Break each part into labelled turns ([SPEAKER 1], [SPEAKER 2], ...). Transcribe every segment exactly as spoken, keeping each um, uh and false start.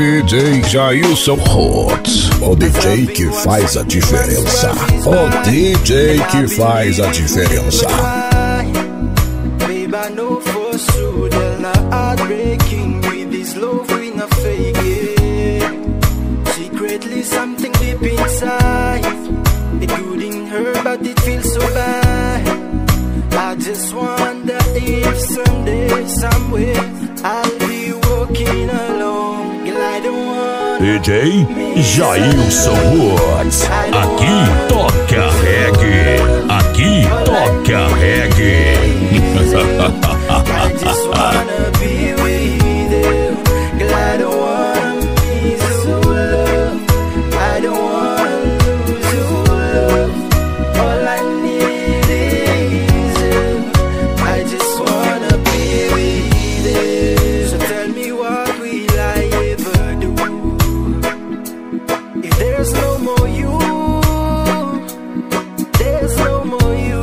[SPEAKER 1] D J Jailson Hot, o D J que faz a diferença. O D J que faz a diferença.
[SPEAKER 2] Babe, I know for sure they're not heartbreaking. With this love we not fake it. Secretly something deep inside. It couldn't hurt but it feels so bad. I just wonder if someday, somewhere I'll be walking alone. Girl, I don't want
[SPEAKER 3] D J Jailson Woods. Aqui toca reggae. Aqui toca reggae.
[SPEAKER 2] I just wanna be with you. Girl, I don't wanna miss your love. I don't wanna lose your love. All I need is you. I just wanna be with you. So tell me, what will I ever do if there's no more you? There's no more you.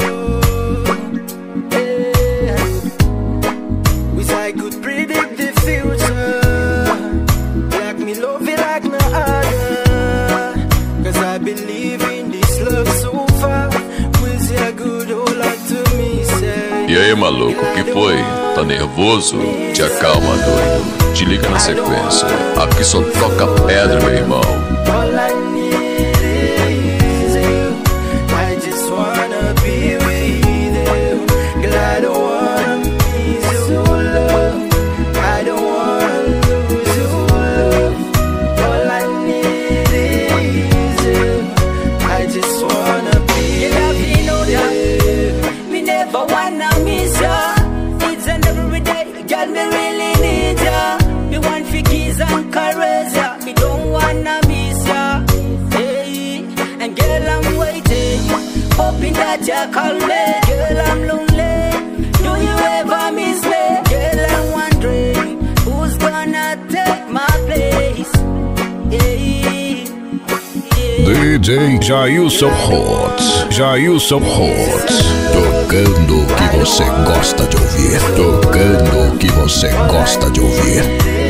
[SPEAKER 2] Yeah. Wish I could predict the future. Like me love it like no other. Cause I believe in this love so far. Wish I could hold on to me, say.
[SPEAKER 4] E aí, maluco, que foi? Tá nervoso? Te acalma, doido. Te liga na sequência. Aqui só toca pedra, meu irmão.
[SPEAKER 2] All I need is you. I just wanna be with you. Girl, I don't wanna miss your love. I don't wanna lose your love. All I need is you. I just wanna be with you.
[SPEAKER 5] Me never wanna miss ya. It's an everyday, girl, me really need ya. Me want for kiss and caress ya. Me don't wanna miss ya. Hey, and girl, I'm waiting, hoping that you call me. Girl, I'm lonely. Do you ever miss me? Girl, I'm wondering who's gonna take my place. Hey, yeah.
[SPEAKER 1] D J Jailson Hot, Jailson Hot, tocando o que você gosta de ouvir, tocando o que você gosta de ouvir.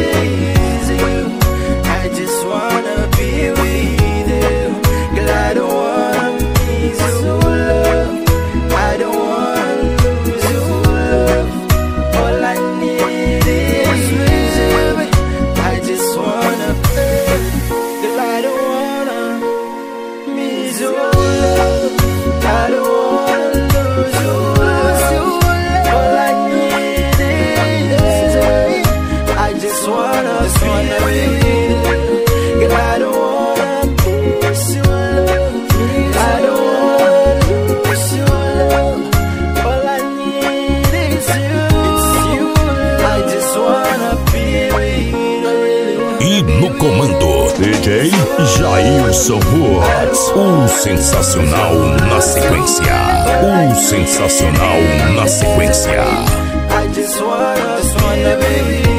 [SPEAKER 2] I just wanna be with you. Girl, I don't wanna miss your love. I don't wanna lose your love. All I need is you. I just wanna pray. Girl, I don't wanna miss your love. I don't wanna lose your love. All I need is you. I just wanna be with you. Girl, I don't wanna miss your love. I don't wanna lose your love. All I need is you. I just wanna be with you.
[SPEAKER 3] E no comando, D J Jailson Woods. O sensacional na sequência. O sensacional na sequência.
[SPEAKER 2] I just wanna, just wanna be with you.